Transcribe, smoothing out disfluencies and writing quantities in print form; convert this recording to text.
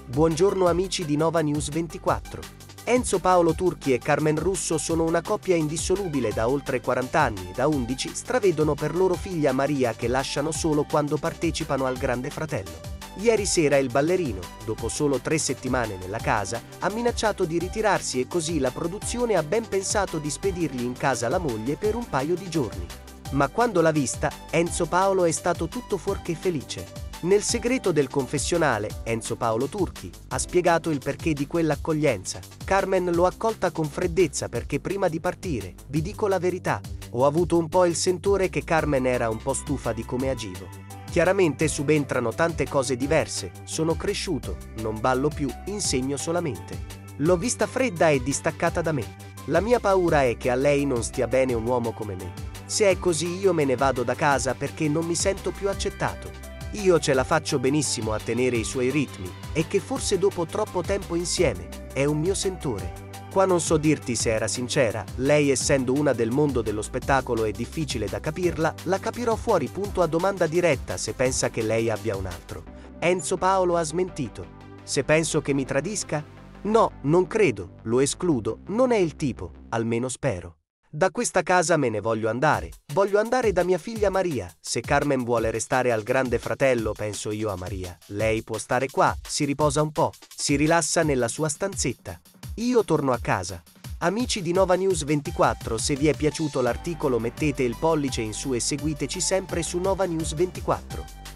Buongiorno amici di Nova News 24. Enzo Paolo Turchi e Carmen Russo sono una coppia indissolubile da oltre 40 anni e da 11 stravedono per loro figlia Maria, che lasciano solo quando partecipano al Grande Fratello. Ieri sera il ballerino, dopo solo 3 settimane nella casa, ha minacciato di ritirarsi e così la produzione ha ben pensato di spedirgli in casa la moglie per un paio di giorni. Ma quando l'ha vista, Enzo Paolo è stato tutto fuorché felice. Nel segreto del confessionale, Enzo Paolo Turchi ha spiegato il perché di quell'accoglienza. Carmen l'ho accolta con freddezza perché prima di partire, vi dico la verità, ho avuto un po' il sentore che Carmen era un po' stufa di come agivo. Chiaramente subentrano tante cose diverse, sono cresciuto, non ballo più, insegno solamente. L'ho vista fredda e distaccata da me. La mia paura è che a lei non stia bene un uomo come me. Se è così io me ne vado da casa perché non mi sento più accettato. Io ce la faccio benissimo a tenere i suoi ritmi, e che forse dopo troppo tempo insieme è un mio sentore. Qua non so dirti se era sincera, lei essendo una del mondo dello spettacolo è difficile da capirla, la capirò fuori punto a domanda diretta se pensa che lei abbia un altro. Enzo Paolo ha smentito. Se penso che mi tradisca? No, non credo, lo escludo, non è il tipo, almeno spero. Da questa casa me ne voglio andare da mia figlia Maria. Se Carmen vuole restare al Grande Fratello, penso io a Maria. Lei può stare qua, si riposa un po', si rilassa nella sua stanzetta. Io torno a casa. Amici di Nova News 24, se vi è piaciuto l'articolo mettete il pollice in su e seguiteci sempre su Nova News 24.